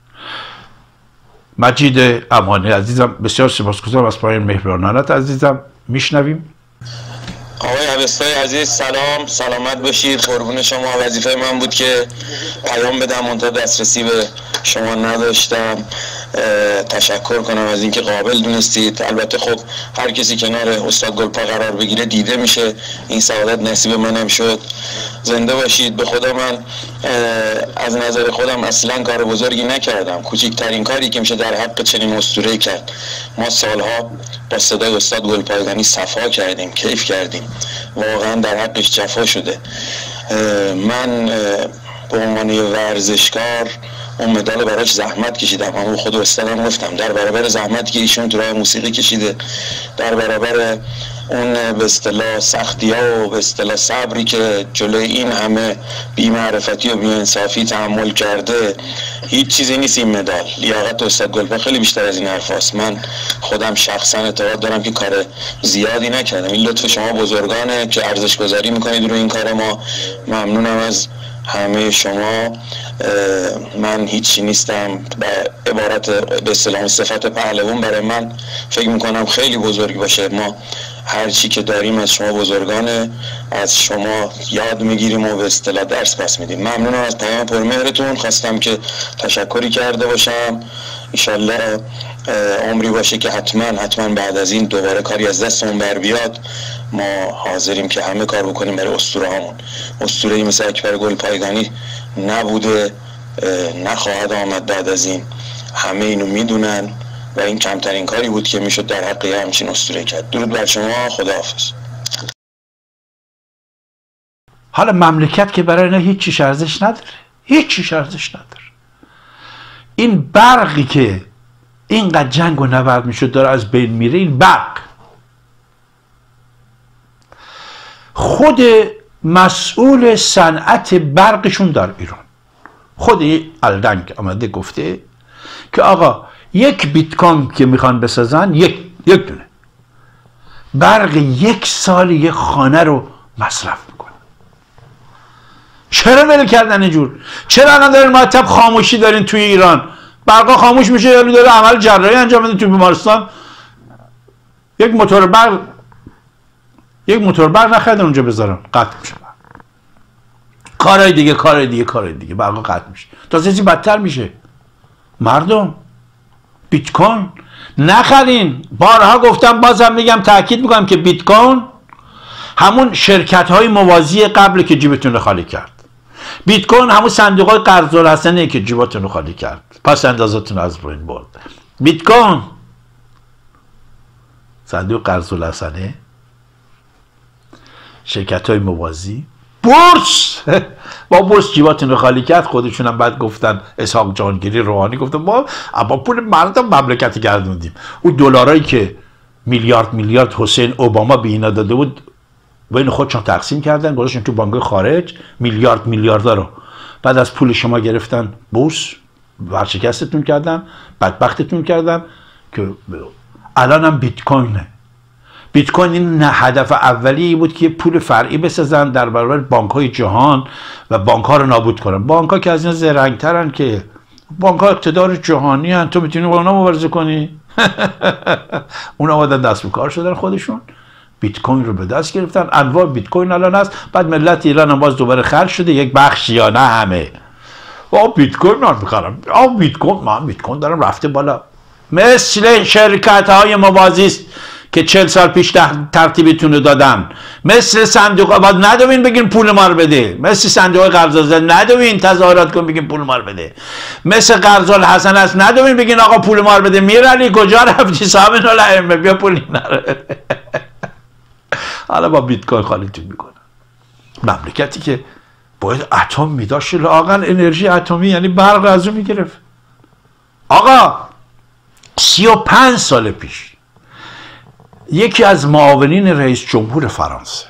مجید امانی عزیزم، بسیار سپاسگزارم از پایان مهربانانت عزیزم. میشنویم. آقای اوستای عزیز سلام، سلامت باشید، قربون شما. وظیفه من بود که پیام بدم، منتها دسترسی به شما نداشتم. تشکر کنم از اینکه قابل دونستید. البته خب هر کسی کنار استاد گلپا قرار بگیره دیده میشه، این سعادت نصیب منم شد. زنده باشید. به خدا من از نظر خودم اصلا کار بزرگی نکردم، کوچکترین کاری که میشه در حق چنین اسطوره‌ای کرد. ما سالها با صدای استاد گلپایگانی صفا کردیم، کیف کردیم، واقعا در حقش جفا شده. من به عنوان ورزشکار اون مدال براش زحمت کشیدم، اما خود استادم گفتم در برابر زحمتی که ایشون تو راه موسیقی کشیده، در برابر اون به اصطلاح سختی‌ها و به اصطلاح صبری که جلوی این همه بی‌معرفتی و بی‌انصافی تحمل کرده، هیچ چیزی نیست این مدال. لیاقت استاد گلپا خیلی بیشتر از این حرفاست. من خودم شخصا اعتقاد دارم که کار زیادی نکردم. این لطف شما بزرگانه که ارزش گذاری میکنید روی این کار ما. ممنونم از همه شما. من هیچی نیستم. عبارت به اصطلاح صفت پهلوان برای من فکر میکنم خیلی بزرگ باشه. ما هر چی که داریم از شما بزرگانه، از شما یاد میگیریم و به اصطلاح درس پس میدیم. ممنونم از پیام پرمهرتون. خواستم که تشکری کرده باشم. انشالله عمری باشه که حتما بعد از این دوباره کاری از دستمون بر بیاد. ما حاضریم که همه کار بکنیم برای اسطوره هامون. اسطوره‌ای مثل اکبر گلپایگانی نبوده، نخواهد آمد بعد از این. همه اینو میدونن و این کمترین کاری بود که میشد در حق همچین اسطوره کرد. درود بر شما، خداحافظ. حالا مملکت که برای اینا هیچ ارزش نداره، هیچ ارزش نداره. این برقی که اینقدر جنگ و نبرد میشد داره از بین میره. این برق خود مسئول صنعت برقشون در ایران، خود الدنگ آمده گفته که آقا یک بیت کوین که میخوان بسازن، یک دونه برق 1 سال یک خانه رو مصرف میکنن. چرا ول کردن اینجور؟ چرا الان دارین مرتب خاموشی دارین توی ایران؟ برقا خاموش میشه، یعنی داره عمل جراحی انجام میده توی بیمارستان. یک موتور برق نخریدن اونجا بذارن، قطع میشه. کارهای دیگه برقا قطع میشه. تازه چیزی بدتر میشه. مردم بیت کوین نخرین. بارها گفتم، بازم میگم، تاکید میکنم که بیت کوین همون شرکت های موازی قبل که جیبتون رو خالی کرد. بیت کوین همون صندوق های قرض الحسنه که جیبتون رو خالی کرد، پس اندازتون از بین برد. بیت کوین صندوق قرض الحسنه، شرکت های موازی، بورس با بورس جیباتون رو خالی کرد. خودشون هم بعد گفتن، اسحاق جهانگیری روحانی گفتن ما پول مردم مملکتی گردوندیم. اون دلارایی که میلیارد حسین اوباما به اینا داده بود بین خودشون تقسیم کردن، گذاشتن تو بانک خارج، میلیاردها رو بعد از پول شما گرفتن، بورس ورشکستتون کردن، بدبختتون کردن که الان هم بیت کوینه. بیت کوین این هدف اولیه بود که پول فرعی بسازن در برابر بانک‌های جهان و بانک‌ها رو نابود کنن. بانک‌ها که از این زرنگ‌ترن، که بانک‌ها اقتدار جهانی هستن، تو میتونی با اونا مبارزه کنی؟ اونا اومدن دست به کار شدن، خودشون بیت کوین رو به دست گرفتن. انواع بیت کوین الان هست. بعد ملت ایران هم باز دوباره خرج شده، یک بخشی یا نه همه. بیت کوین من می‌خرم. بیت کوین دارم رفته بالا. مثل شرکت‌های موازی است که 40 سال پیش ترتیبتون رو دادن. مثل صندوق آباد ندوین بگین پول ما رو بده. مثل صندوق قرض الحسنه ندوین تظاهرات کن بگین پول ما رو بده. مثل قرض الحسنه است ندوین بگین آقا پول ما رو بده. میرعلی کجا رفتی؟ صاحب الائمه بیا پول اینا رو. حالا با بیت کوین خالیتون میکنن. مملکتی که باید اتم میداشت، لااقل انرژی اتمی، یعنی برق از اون میگرفت. آقا 35 سال پیش یکی از معاونین رئیس جمهور فرانسه،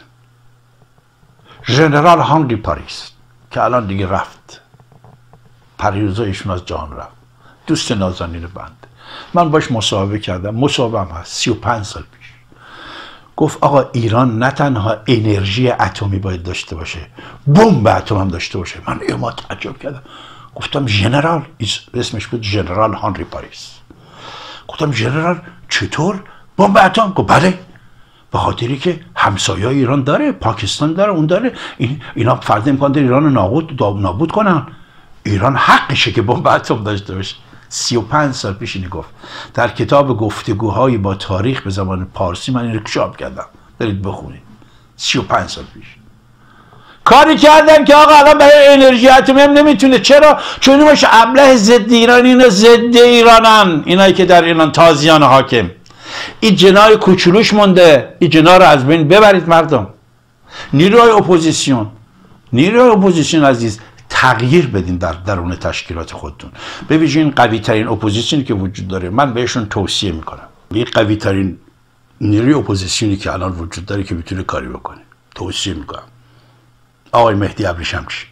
ژنرال هانری پاریس، که الان دیگه رفت، پریروزا ایشون از جهان رفت، دوست نازنین بنده، من باش مصاحبه کردم، مصاحبه هم هست، 35 سال پیش گفت آقا ایران نه تنها انرژی اتمی باید داشته باشه، بمب اتم هم داشته باشه. من ما تعجب کردم، گفتم ژنرال، اسمش بود ژنرال هانری پاریس. گفتم ژنرال چطور بمب اتم؟ گفت بله، به خاطری که همسایه ایران داره، پاکستان داره، اون داره، اینا فرد امکان داره ایران رو نابود کنن. ایران حقشه که بمب اتم داشته باشه. 35 سال پیش اینو گفت. در کتاب گفتگوهای با تاریخ به زبان پارسی من اینو چاپ کردم، برید بخونید. 35 سال پیش کاری کردن که آقا الان برای انرژی اتمی هم نمیتونه. چرا؟ چون اینا باشه ابله ضد ایران، اینا ضد ایرانن، اینایی که در ایران تازیان حاکم. این جنای کوچولوش مونده، این جنا رو از بین ببرید مردم. نیروهای اپوزیسیون عزیز، تغییر بدین در درون تشکیلات خودتون. ببینید قوی ترین اپوزیسیونی که وجود داره، من بهشون توصیه میکنم، این قوی ترین نیروی اپوزیسیونی که الان وجود داره که میتونه کاری بکنه، توصیه میکنم آقای مهدی ابریشمچی.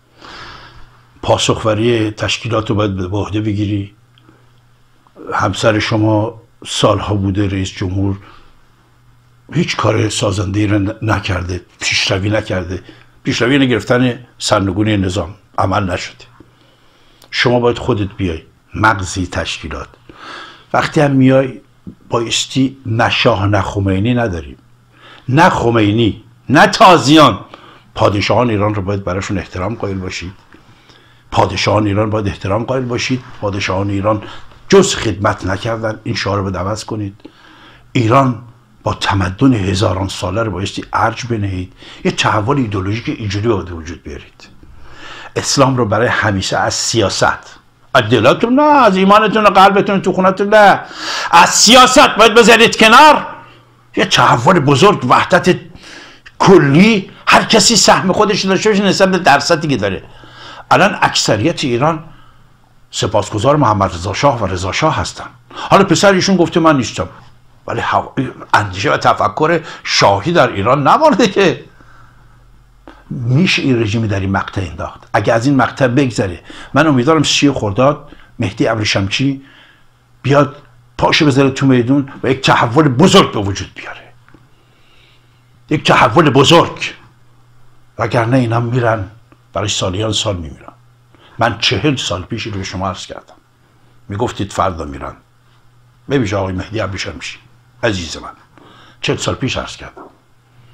پاسخوری تشکیلات رو باید به عهده بگیری. همسر شما سالها بوده رئیس جمهور، هیچ کار سازنده‌ای رو نکرده، پیشروی نکرده، پیشروی نگرفتن سرنگونی نظام عمل نشده. شما باید خودت بیای مغزی تشکیلات. وقتی هم میای بایستی نه شاه نه خمینی نداریم، نه خمینی نه تازیان. پادشاهان ایران رو باید براشون احترام قائل باشید. پادشاهان ایران باید احترام قائل باشید. پادشاهان ایران جز خدمت نکردن. این شعار رو عوض کنید. ایران با تمدن هزاران ساله رو بایستی ارج بنهید. یه تحول ایدئولوژیک اینجوری باید وجود بیارید. اسلام رو برای همیشه از سیاست، از دلاتون نه، از ایمانتون و قلبتون تو خونتون نه، از سیاست باید بذارید کنار. یه تحول بزرگ، وحدت کلی، هر کسی سهم خودش داشته باشه نسبت به درصدی که داره. الان اکثریت ایران سپاسگزار محمد رضا شاه و رضا شاه هستن. حالا پسر ایشون گفته من نیستم، ولی اندیشه و تفکر شاهی در ایران نمارده که میشه این رژیمی در این مقطع انداخت. اگه از این مقطع بگذره، من امیدوارم 30 خرداد مهدی ابریشمچی بیاد پاشو بذاره تو میدون و یک تحول بزرگ به وجود بیاره، یک تحول بزرگ. وگرنه اینا میرن برای سالیان سال میمیرن. من 40 سال پیش رو به شما عرض کردم، میگفتید فردا میرن. ببینید آقای مهدی ابریشمچی عزیز من، 40 سال پیش عرض کردم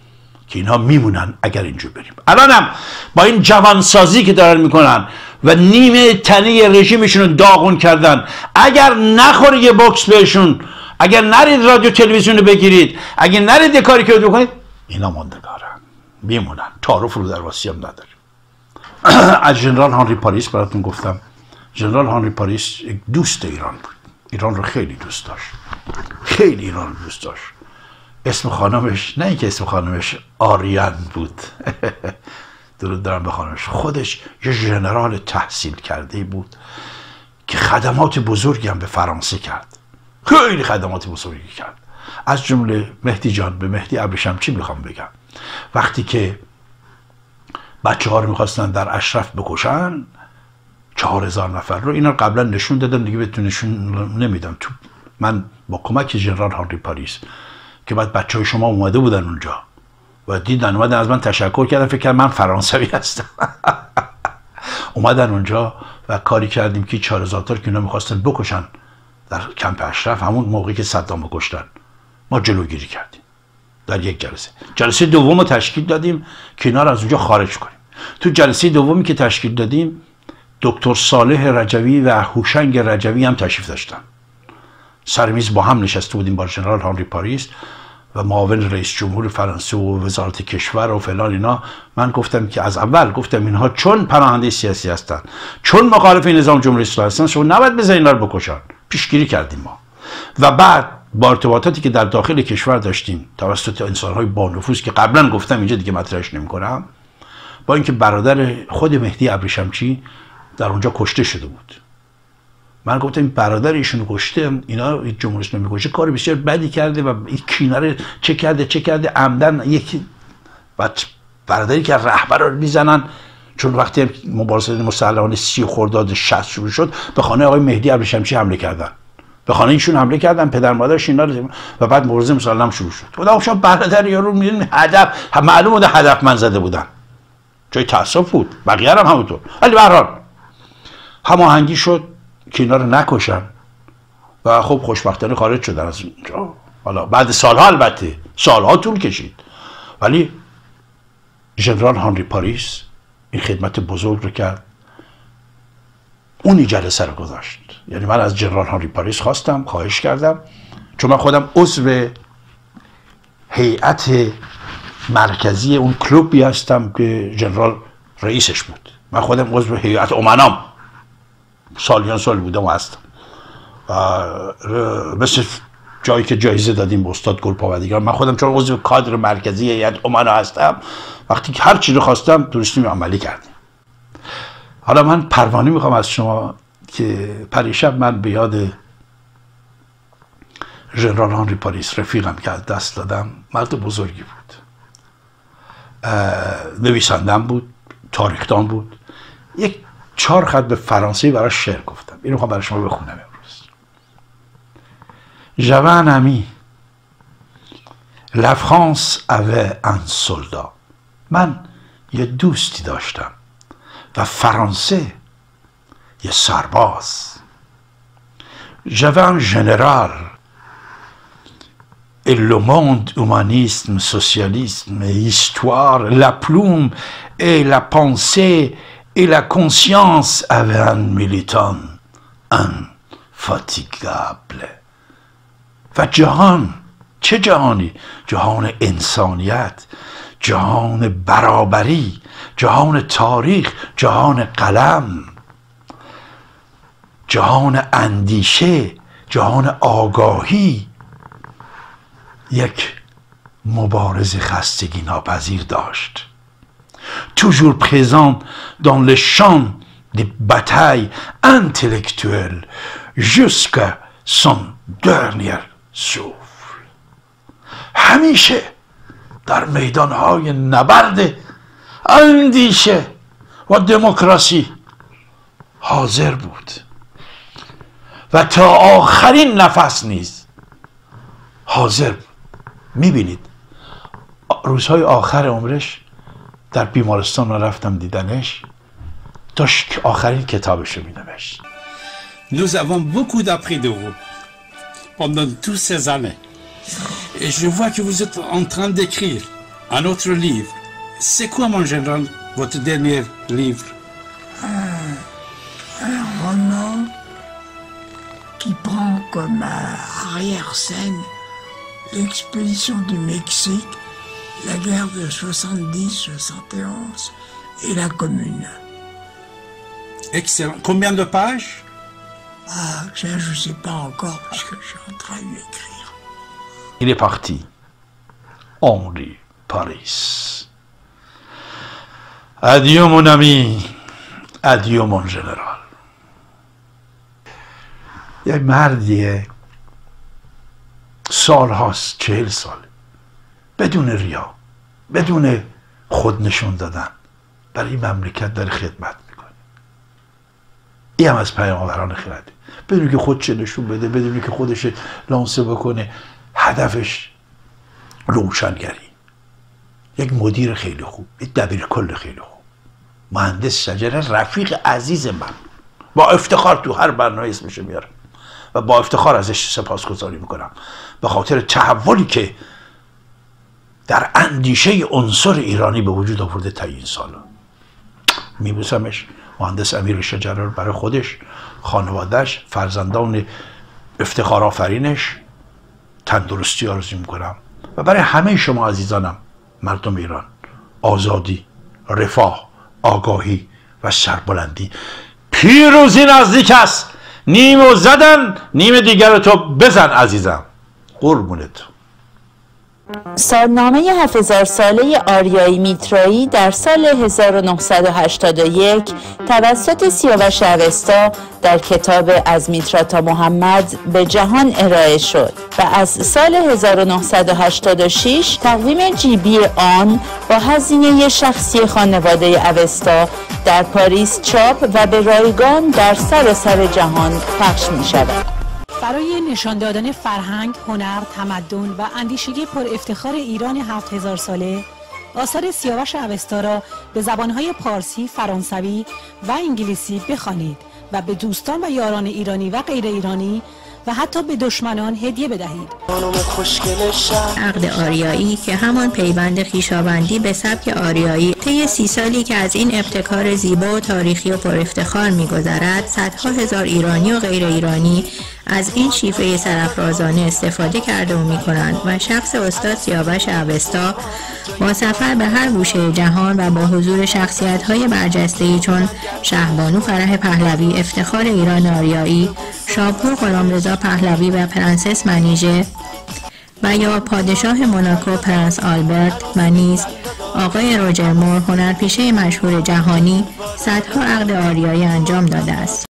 که اینها میمونن اگر اینجور بریم. الانم با این جوانسازی که دارن میکنن و نیمه تنه رژیمشون رو داغون کردن، اگر نخوره یه بوکس بهشون، اگر نرید رادیو تلویزیون رو بگیرید، اگر نرید یه کاری که بکنید، اینا ماندگارن، میمونن. تعارف رو در واسی هم نداریم. از ژنرال هانری پاریس براتون گفتم. ژنرال هانری پاریس یک دوست ایران بود، ایران رو خیلی دوست داشت، خیلی ایران رو دوست داشت. اسم خانمش، نه اینکه اسم خانمش آریان بود درود دارم به خانمش، خودش یه ژنرال تحصیل کرده بود که خدمات بزرگی هم به فرانسه کرد، خیلی خدمات بزرگی کرد. از جمله مهدی جان، به مهدی ابریشمچی میخوام بگم، وقتی که بچه ها رو میخواستن در اشرف بکشن 4000 نفر رو، اینا قبلا نشون دادم دیگه بهتون نشون نمیدم. تو من با کمک ژنرال هانری پاریس که بعد بچه های شما اومده بودن اونجا و دیدن، اومدن از من تشکر کردن، فکر کردن من فرانسوی هستم اومدن اونجا و کاری کردیم که 4000 تا که اینا میخواستن بکشن در کمپ اشرف، همون موقعی که صدام کشتن، ما جلوگیری کردیم در یک جلسه. جلسه دوم رو تشکیل دادیم که اینا رو از اونجا خارج کنیم. تو جلسه دومی که تشکیل دادیم دکتر صالح رجوی و هوشنگ رجوی هم تشریف داشتن. سر میز با هم نشسته بودیم با ژنرال هانری پاریس و معاون رئیس جمهور فرانسه و وزارت کشور و فلان اینا. من گفتم که از اول گفتم اینها چون پناهنده سیاسی هستن، چون مخالف نظام جمهوری اسلامی هستن، شما نباید بذارین اینا رو بکشن. پیشگیری کردیم ما. و بعد با ارتباطاتی که در داخل کشور داشتیم توسط انسان‌های با نفوذ که قبلا گفتم اینجا دیگه مطرحش نمی‌کنم، با اینکه برادر خود مهدی ابریشمچی در اونجا کشته شده بود، من گفتم این برادر ایشونو کشته، اینا جمهوری اسلامی می‌کشه، کار بسیار بدی کرده و این کینه رو چه کرده عمدن. یکی بعد برادری که رهبر رو میزنن، چون وقتی مبارزات مسلحانه 30 خرداد 60 شروع شد به خانه آقای مهدی ابریشمچی حمله کردن، به خانه ایشون حمله کردن، پدر مادرش اینا رو، و بعد مبارزه مسلحانه شروع شد. خدا شما برادر یارو می‌بینید هدف معلوم بود، هدف من زده بودن، جای تاسف بود، بقیه هم همونطور. ولی به هر حال هماهنگی شد که اینا رو نکشن و خب خوشبختانه خارج شدن از اونجا. حالا بعد سالها، البته سالها طول کشید، ولی ژنرال هانری پاریس این خدمت بزرگ رو کرد. اونی جلسه رو گذاشت. یعنی من از ژنرال هانری پاریس خواهش کردم، چون من خودم عضو هیئت مرکزی اون کلوبی هستم که ژنرال رئیسش بود. من خودم عضو هیئت امنام سالیان سال بودم و هستم، مثل جایی که جایزه دادیم به استاد گلپا و دیگران، من خودم چون عضو کادر مرکزی هیئت امنا هستم، وقتی که هر چی رو خواستم درستی عملی کردیم. حالا من پروانه میخوام از شما که پریشب من به یاد ژنرال هانری پاریس رفیقم که از دست دادم، مرد بزرگی بود، نویسندم بود، تاریخدان بود. یک 4 خط به فرانسه برای شعر گفتم، اینو میخوام برای شما بخونم امروز. J'avais un ami. La France avait un soldat. من یه دوستی داشتم و فرانسه یه سرباز. J'avais un général. Et le monde, humanisme, socialisme, histoire, la plume et la pensée et la conscience avaient un militant infatigable. و جهان، چه جهانی؟ جهان انسانیت، جهان برابری، جهان تاریخ، جهان قلم، جهان اندیشه، جهان آگاهی، یک مبارز خستگی ناپذیر داشت. toujours présent dans le champ des batailles intellectuelles jusqu'à son dernier souffle. همیشه در میدانهای نبرد اندیشه و دموکراسی حاضر بود و تا آخرین نفس نیز حاضر بود. میبینید روزهای آخر عمرش در بیمارستان رفتم دیدنش، داشت که آخرین کتابشو مینوشت. Nous avons beaucoup d'appris de vous pendant toutes ces années. Et je vois que vous êtes en train d'écrire un autre livre. C'est quoi, mon général, votre dernier livre? Un roman qui prend comme arrière-scène l'expédition du Mexique, la guerre de 70-71 et la Commune. Excellent. Combien de pages? Ah, ça, je ne sais pas encore parce que je suis en train d'écrire. Il est parti. Henri Paris. Adieu mon ami. Adieu mon général. یک مردیه سال هاست 40 سال بدون ریا بدون خود نشون دادن برای این مملکت داره خدمت میکنه. این هم از پیامبران خرده، بدون که خودش نشون بده، بدون که خودش لانسه بکنه، هدفش روشنگری. یک مدیر خیلی خوب، یک دبیرکل خیلی خوب، مهندس شجره رفیق عزیز من، با افتخار تو هر برنامه اسمش میارم و با افتخار ازش سپاسگزاری میکنم به خاطر تحولی که در اندیشه عنصر ایرانی به وجود آورده تا این سالا. میبوسمش. مهندس امیر شجره رو برای خودش، خانوادهش، فرزندان افتخار آفرینش تندرستی آرزو میکنم و برای همه شما عزیزانم مردم ایران آزادی، رفاه، آگاهی و سربلندی. پیروزی نزدیک است. نیمو زدن، نیم دیگر تو بزن عزیزم. قربونت. سالنامه 7000 ساله آریایی میترایی در سال 1981 توسط سیاوش اوستا در کتاب از میترا تا محمد به جهان ارائه شد و از سال 1986 تقویم جیبی آن با هزینه شخصی خانواده اوستا در پاریس چاپ و به رایگان در سراسر جهان پخش می شود. برای نشان دادن فرهنگ، هنر، تمدن و اندیشگی پر افتخار ایران 7000 ساله، آثار سیاوش اوستا را به زبانهای پارسی، فرانسوی و انگلیسی بخوانید و به دوستان و یاران ایرانی و غیر ایرانی و حتی به دشمنان هدیه بدهید. عقد آریایی که همان پیوند خویشاوندی به سبک آریایی طی 30 سالی که از این ابتکار زیبا و تاریخی و پر افتخار می‌گذرد، صدها هزار ایرانی و غیر ایرانی از این شیفته سرافرازانه استفاده کرده و می‌کنند و شخص استاد سیاوش اوستا با سفر به هر گوشه جهان و با حضور شخصیت‌های برجسته‌ای چون شهبانو فرح پهلوی افتخار ایران آریایی، شاپور غلامرضا پهلوی و پرنسس منیژه و یا پادشاه موناکو پرنس آلبرت و نیز آقای روجر مور هنرپیشه مشهور جهانی صدها عقد آریایی انجام داده است.